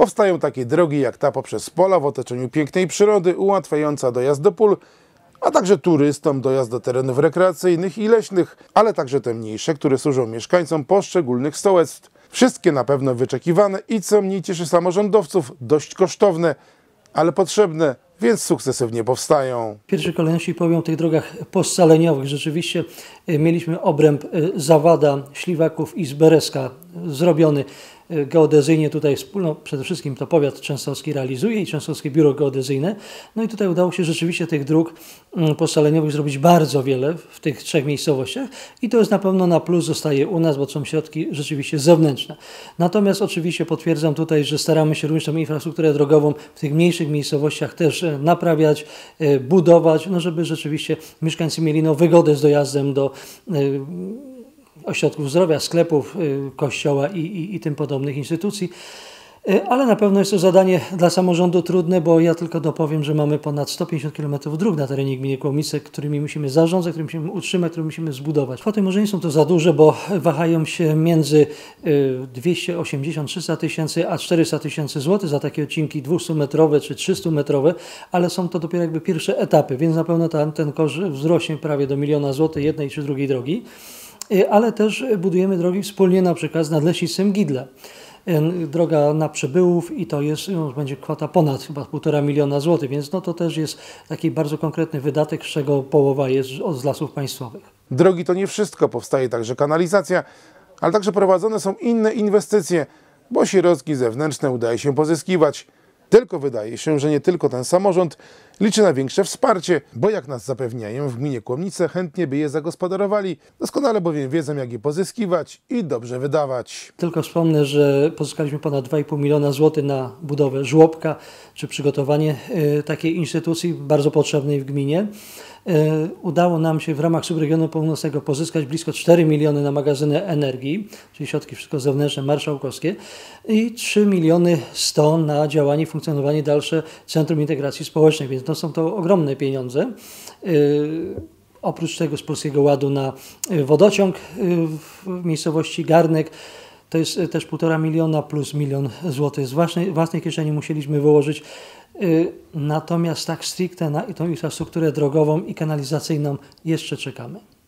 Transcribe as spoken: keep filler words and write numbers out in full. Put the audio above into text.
Powstają takie drogi jak ta poprzez pola w otoczeniu pięknej przyrody, ułatwiająca dojazd do pól, a także turystom dojazd do terenów rekreacyjnych i leśnych, ale także te mniejsze, które służą mieszkańcom poszczególnych sołectw. Wszystkie na pewno wyczekiwane i, co mniej cieszy samorządowców, dość kosztowne, ale potrzebne, więc sukcesywnie powstają. W pierwszej kolejności powiem o tych drogach poscaleniowych. Rzeczywiście mieliśmy obręb Zawada, Śliwaków i Zbereska zrobiony geodezyjnie. Tutaj wspólno, przede wszystkim to powiat częstochowski realizuje i Częstochowskie Biuro Geodezyjne. No i tutaj udało się rzeczywiście tych dróg poscaleniowych zrobić bardzo wiele w tych trzech miejscowościach i to jest na pewno na plus, zostaje u nas, bo są środki rzeczywiście zewnętrzne. Natomiast oczywiście potwierdzam tutaj, że staramy się również tę infrastrukturę drogową w tych mniejszych miejscowościach też naprawiać, budować, no żeby rzeczywiście mieszkańcy mieli no, wygodę z dojazdem do ośrodków zdrowia, sklepów, kościoła i, i, i tym podobnych instytucji. Ale na pewno jest to zadanie dla samorządu trudne, bo ja tylko dopowiem, że mamy ponad sto pięćdziesiąt kilometrów dróg na terenie gminy Kłomice, którymi musimy zarządzać, którymi musimy utrzymać, które musimy zbudować. Kwoty może nie są to za duże, bo wahają się między dwieście osiemdziesiąt do trzystu tysięcy a czterysta tysięcy złotych za takie odcinki dwustumetrowe czy trzystumetrowe, ale są to dopiero jakby pierwsze etapy, więc na pewno ten, ten koszt wzrośnie prawie do miliona złotych jednej czy drugiej drogi. Ale też budujemy drogi wspólnie na przykład z Nadleśnictwem Gidle. Droga na Przybyłów i to jest, no, będzie kwota ponad chyba półtora miliona złotych, więc no, to też jest taki bardzo konkretny wydatek, z czego połowa jest od z Lasów Państwowych. Drogi to nie wszystko, powstaje także kanalizacja, ale także prowadzone są inne inwestycje, bo środki zewnętrzne udaje się pozyskiwać. Tylko wydaje się, że nie tylko ten samorząd liczy na większe wsparcie, bo jak nas zapewniają w gminie Kłomnice, chętnie by je zagospodarowali, doskonale bowiem wiedzą, jak je pozyskiwać i dobrze wydawać. Tylko wspomnę, że pozyskaliśmy ponad dwa i pół miliona złotych na budowę żłobka, czy przygotowanie y, takiej instytucji bardzo potrzebnej w gminie. Y, udało nam się w ramach subregionu północnego pozyskać blisko cztery miliony na magazyny energii, czyli środki wszystko zewnętrzne, marszałkowskie, i trzy miliony sto na działanie i funkcjonowanie dalsze Centrum Integracji Społecznej, więc to są to ogromne pieniądze. Y, oprócz tego z Polskiego Ładu na wodociąg w miejscowości Garnek, to jest też półtora miliona plus milion złotych z własnej, własnej kieszeni musieliśmy wyłożyć. Natomiast tak stricte na tą infrastrukturę drogową i kanalizacyjną jeszcze czekamy.